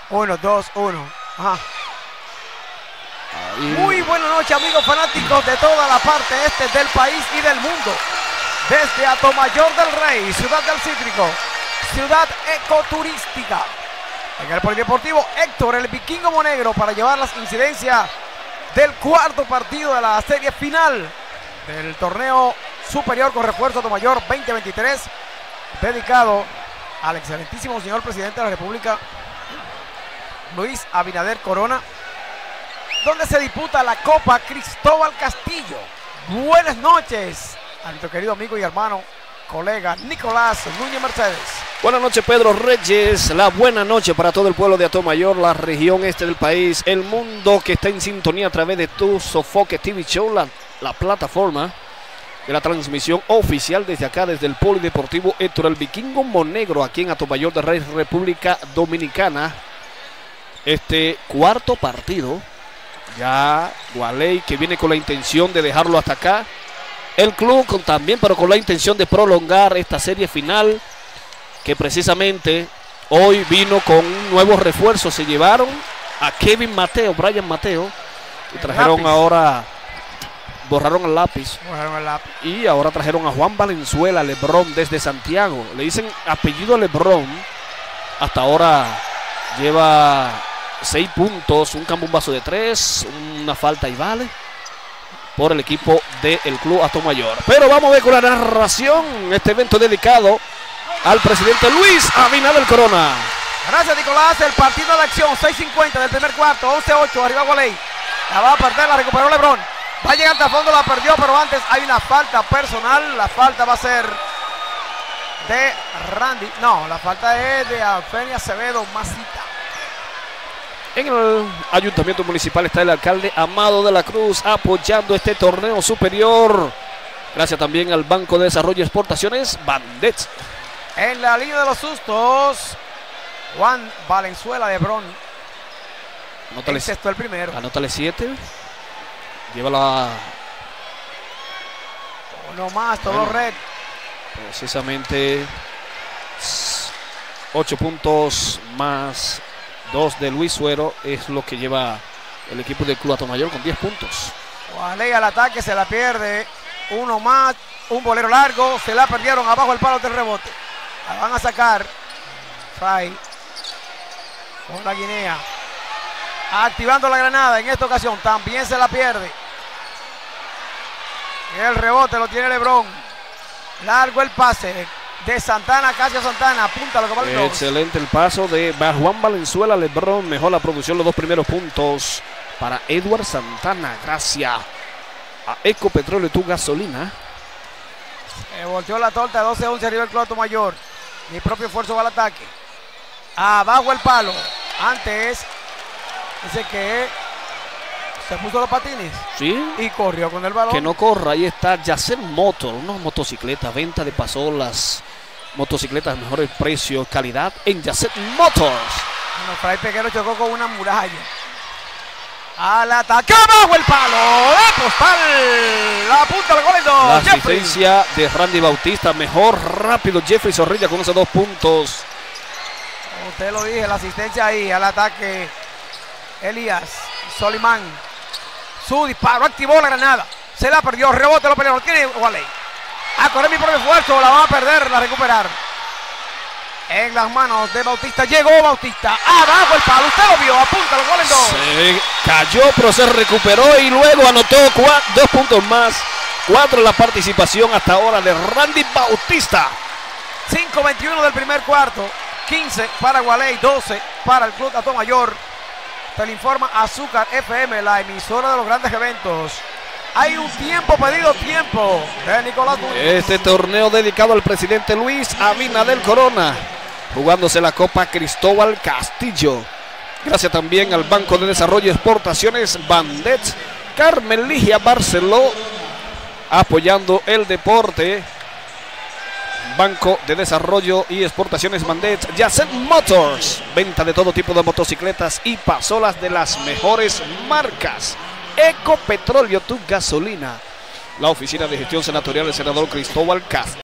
1, 2, 1. Ajá. Muy buena noche, amigos fanáticos de toda la parte este del país y del mundo. Desde Atomayor del Rey, ciudad del cítrico, ciudad ecoturística. En el polideportivo Héctor, el Vikingo Monegro, para llevar las incidencias del cuarto partido de la serie final del torneo superior con refuerzo Atomayor 2023, dedicado al excelentísimo señor presidente de la República, Luis Abinader Corona, donde se disputa la Copa Cristóbal Castillo. Buenas noches a nuestro querido amigo y hermano, colega Nicolás Núñez Mercedes. Buenas noches, Pedro Reyes. La buena noche para todo el pueblo de Atomayor, la región este del país, el mundo que está en sintonía a través de tu Sofoque TV Show, la plataforma de la transmisión oficial desde acá, desde el polideportivo Héctor el Vikingo Monegro, aquí en Atomayor de Rey, República Dominicana. Este cuarto partido, ya Gualey, que viene con la intención de dejarlo hasta acá. El club también, pero con la intención de prolongar esta serie final, que precisamente hoy vino con un nuevo refuerzo. Se llevaron a Kevin Mateo, Brian Mateo, y trajeron ahora, borraron el lápiz, y ahora trajeron a Juan Valenzuela Lebrón desde Santiago. Le dicen apellido Lebrón. Hasta ahora lleva 6 puntos, un cambumbazo de 3, una falta y vale por el equipo del Club Atomayor. Pero vamos a ver con la narración este evento dedicado al presidente Luis Abinader Corona. Gracias, Nicolás. El partido de acción, 6:50 del primer cuarto, 11-8, arriba Gualey. La va a perder, la recuperó Lebrón. Va a llegar hasta el fondo, la perdió, pero antes hay una falta personal. La falta va a ser de Randy. No, la falta es de Alfenia Acevedo Masita. En el ayuntamiento municipal está el alcalde Amado de la Cruz apoyando este torneo superior. Gracias también al Banco de Desarrollo y Exportaciones Bandet. En la línea de los sustos, Juan Valenzuela Lebrón. Anótale, esto el primero. Anótale 7. Llévala. Uno más, todo red. Precisamente 8 puntos más 2 de Luis Suero es lo que lleva el equipo del Club Atomayor con 10 puntos. Gualey al ataque, se la pierde. Uno más, un bolero largo, se la perdieron abajo el palo del rebote. La van a sacar. Fray con la Guinea, activando la granada. En esta ocasión también se la pierde. El rebote lo tiene Lebrón. Largo el pase de Santana, casi a Santana, apunta lo que vale. Excelente el paso de Juan Valenzuela Lebrón. Mejor la producción, los 2 primeros puntos para Edward Santana, gracias a Ecopetróleo, tu gasolina. Volteó la torta, 12-11 arriba el Club Atomayor. Mi propio esfuerzo va al ataque. Abajo el palo. Antes dice que se puso los patines. Sí. Y corrió con el balón. Que no corra. Ahí está Yacel Motor, unas motocicletas, venta de pasolas, motocicletas de mejores precios, calidad en Yacel Motors. Bueno, Fray Peguero chocó con una muralla. Al ataque, abajo el palo. La postal. La punta del gol en 2. La asistencia de Randy Bautista. Mejor rápido Jeffrey Zorrilla con esos 2 puntos. Como usted lo dije, la asistencia ahí. Al ataque Elías Solimán. Su disparo, activó la granada. Se la perdió, rebote, lo perdió. Tiene Gualey. A correr mi propio esfuerzo, la va a perder, la recuperar. En las manos de Bautista, llegó Bautista. Abajo el palo, usted lo vio, apunta los goles en 2. Se cayó, pero se recuperó y luego anotó 2 puntos más. 4 en la participación hasta ahora de Randy Bautista. 5:21 del primer cuarto. 15 para Gualey, 12 para el Club Atomayor. Te lo informa Azúcar FM, la emisora de los grandes eventos. Hay un tiempo pedido, tiempo de Nicolás Núñez. Este torneo dedicado al presidente Luis Abinader Corona, jugándose la Copa Cristóbal Castillo. Gracias también al Banco de Desarrollo y Exportaciones Bandet. Carmen Ligia Barceló, apoyando el deporte. Banco de Desarrollo y Exportaciones Bandet. Yacet Motors, venta de todo tipo de motocicletas y pasolas de las mejores marcas. Ecopetróleo, tu gasolina. La oficina de gestión senatorial del senador Cristóbal Castillo.